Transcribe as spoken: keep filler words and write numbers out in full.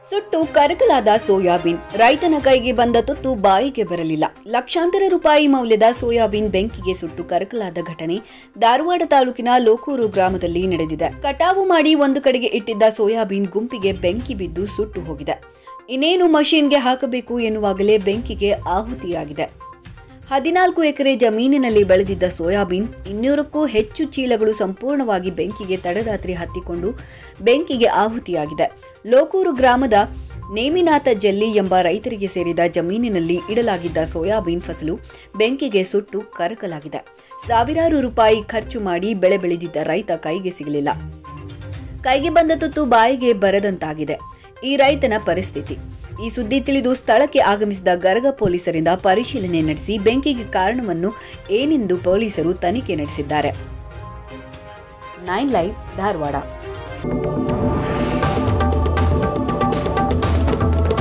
ಸುಟ್ಟು ಕರಕಲಾದ ಸೋಯಾಬೀನ್, ರೈತನ ಕೈಗೆ ಬಂದ ತುತ್ತು ಬಾಯಿಗೆ ಬರಲಿಲ್ಲ. ಲಕ್ಷಾಂತರ ರೂಪಾಯಿ ಮೌಲ್ಯದ ಸೋಯಾಬೀನ್ ಬೆಂಕಿಗೆ ಸುಟ್ಟು ಕರಕಲಾದ ಘಟನೆ ಧಾರವಾಡ ತಾಲೂಕಿನ ಲೋಕೂರು ಗ್ರಾಮದಲ್ಲಿ ನಡೆದಿದೆ. ಕಟಾವು ಮಾಡಿ ಒಂದು ಕಡೆಗೆ ಇಟ್ಟಿದ್ದ ಸೋಯಾಬೀನ್ ಗುಂಪಿಗೆ ಬೆಂಕಿ ಬಿದ್ದು ಸುಟ್ಟು ಹೋಗಿದೆ. ಇನ್ನೇನು ಮಷೀನ್ಗೆ ಹಾಕಬೇಕು ಎನ್ನುವಾಗಲೇ ಬೆಂಕಿಗೆ ಆಹುತಿಯಾಗಿದೆ. ಹದಿನಾಲ್ಕು ಎಕರೆ ಜಮೀನಿನಲ್ಲಿ ಬೆಳೆದಿದ್ದ ಸೋಯಾಬೀನ್ ಇನ್ನೂರಕ್ಕೂ ಹೆಚ್ಚು ಚೀಲಗಳು ಸಂಪೂರ್ಣವಾಗಿ ಬೆಂಕಿಗೆ ತಡರಾತ್ರಿ ಹತ್ತಿಕೊಂಡು ಬೆಂಕಿಗೆ ಆಹುತಿಯಾಗಿದೆ. ಲೋಕೂರು ಗ್ರಾಮದ ನೇಮಿನಾಥ ಜಲ್ಲಿ ಎಂಬ ರೈತರಿಗೆ ಸೇರಿದ ಜಮೀನಿನಲ್ಲಿ ಇಡಲಾಗಿದ್ದ ಸೋಯಾಬೀನ್ ಫಸಲು ಬೆಂಕಿಗೆ ಸುಟ್ಟು ಕರಕಲಾಗಿದೆ. ಸಾವಿರಾರು ರೂಪಾಯಿ ಖರ್ಚು ಮಾಡಿ ಬೆಳೆ ಬೆಳೆದಿದ್ದ ರೈತ ಕೈಗೆ ಸಿಗಲಿಲ್ಲ. ಕೈಗೆ ಬಂದ ತುತ್ತು ಬಾಯಿಗೆ ಬರದಂತಾಗಿದೆ ಈ ರೈತನ ಪರಿಸ್ಥಿತಿ. ಈ ಸುದ್ದಿ ತಿಳಿದು ಸ್ಥಳಕ್ಕೆ ಆಗಮಿಸಿದ ಗರಗ ಪೊಲೀಸರಿಂದ ಪರಿಶೀಲನೆ ನಡೆಸಿ ಬೆಂಕಿಗೆ ಕಾರಣವನ್ನು ಏನೆಂದು ಪೊಲೀಸರು ತನಿಖೆ ನಡೆಸಿದ್ದಾರೆ. Nine live Dharwad.